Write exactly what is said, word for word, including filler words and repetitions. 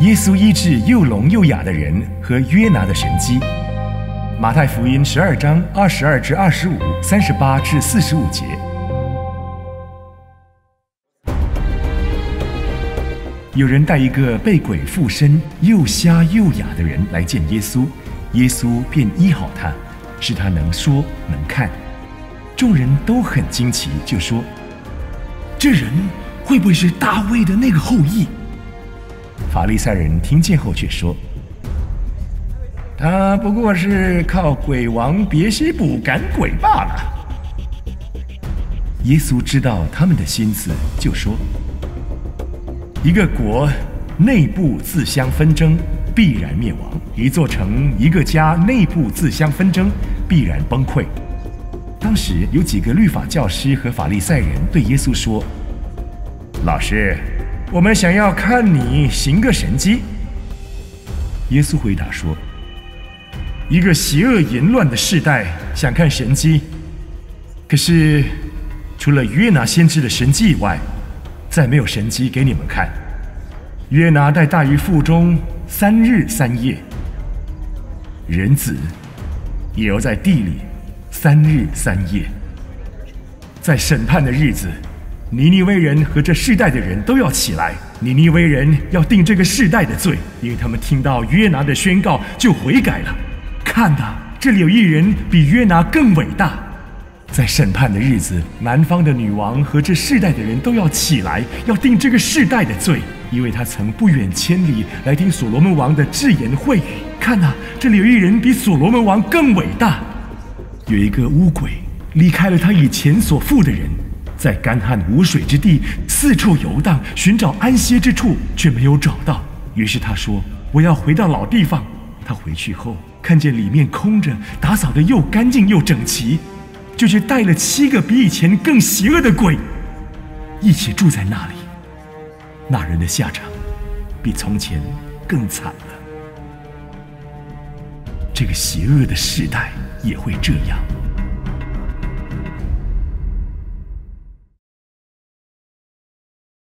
耶稣医治又聋又哑的人和约拿的神迹。马太福音十二章二十二至二十五、三十八至四十五节。有人带一个被鬼附身、又瞎又哑的人来见耶稣，耶稣便医好他，使他能说能看。众人都很惊奇，就说：“这人会不会是大卫的那个后裔？”法利赛人听见后却说：“他不过是靠鬼王别西卜赶鬼罢了。”耶稣知道他们的心思，就说：“一个国内部自相纷争，必然灭亡；一座城、一个家内部自相纷争，必然崩溃。”当时有几个律法教师和法利赛人对耶稣说：“老师，我们想要看你行个神迹。”耶稣回答说：“一个邪恶淫乱的世代想看神迹，可是除了约拿先知的神迹以外，再没有神迹给你们看。约拿在大鱼腹中三日三夜，人子也要在地里三日三夜。在审判的日子，尼尼微人和这世代的人都要起来。尼尼微人要定这个世代的罪，因为他们听到约拿的宣告就悔改了。看哪，这里有一人比约拿更伟大。在审判的日子，南方的女王和这世代的人都要起来，要定这个世代的罪，因为他曾不远千里来听所罗门王的至言秽语。看哪，这里有一人比所罗门王更伟大。有一个污鬼离开了他以前所负的人，在干旱无水之地四处游荡，寻找安歇之处，却没有找到。于是他说：“我要回到老地方。”他回去后，看见里面空着，打扫得又干净又整齐，就去带了七个比以前更邪恶的鬼，一起住在那里。那人的下场比从前更惨了。这个邪恶的世代也会这样。